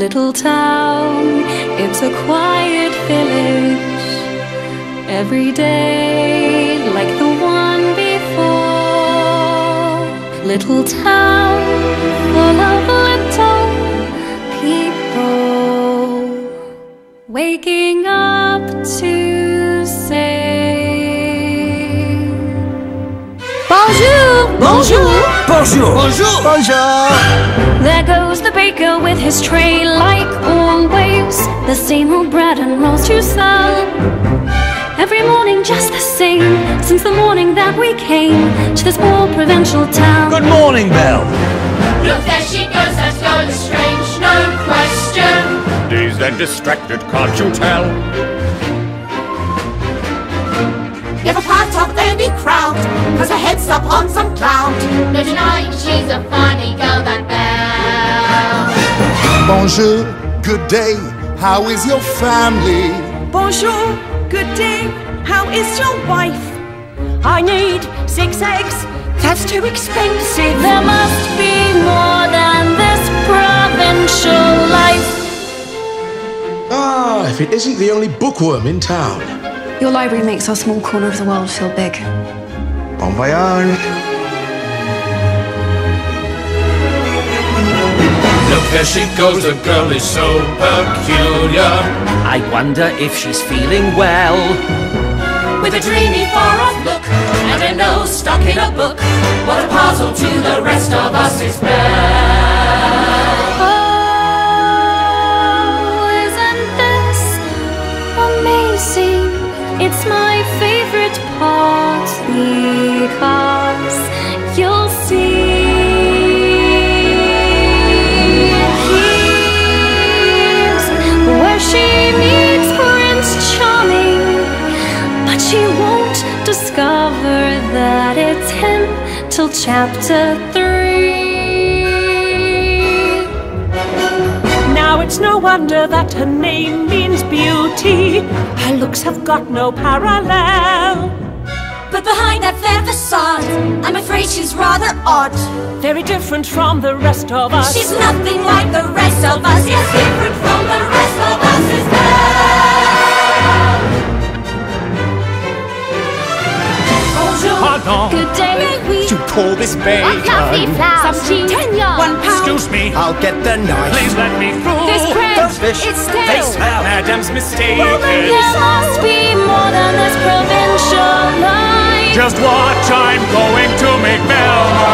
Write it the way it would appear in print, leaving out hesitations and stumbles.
little town, it's a quiet village. Every day like the one before. Little town full of little people, waking up to say bonjour, Bonjour. Bonjour. Bonjour. Bonjour. There goes the baker with his tray like always. The same old bread and rolls to sell. Every morning just the same, since the morning that we came to this poor provincial town. Good morning, Belle. Look, there she goes, that girl is strange, no question. Dazed and distracted, can't you tell? Never part of any crowd, cause her head's up on some cloud. No denying she's a funny girl, that Belle. Bonjour, good day, how is your family? Bonjour, good day, how is your wife? I need 6 eggs, that's too expensive. There must be more than this provincial life. Ah, if it isn't the only bookworm in town. Your library makes our small corner of the world feel big. Bon voyage. Look, there she goes, the girl is so peculiar. I wonder if she's feeling well. With a dreamy far-off look and a nose stuck in a book. What a puzzle to the rest of us is Belle. Oh, isn't this amazing? It's my favorite part because you'll see. Here's where she meets Prince Charming, but she won't discover that it's him till chapter 3. Now it's no wonder that her name means beauty. Her looks have got no parallel. But behind that fair facade, I'm afraid she's rather odd. Very different from the rest of us. She's nothing like the rest of us. Yes, different from the rest of us is Belle. Bonjour. Pardon, Good day, you call this bacon? some cheese, 10 yards. £1. Excuse me, I'll get the knife. please let me through. This bread, The fish, it's they stale. smell. Madam's mistaken. There must be more than this provincial life. Just watch, I'm going to make Belle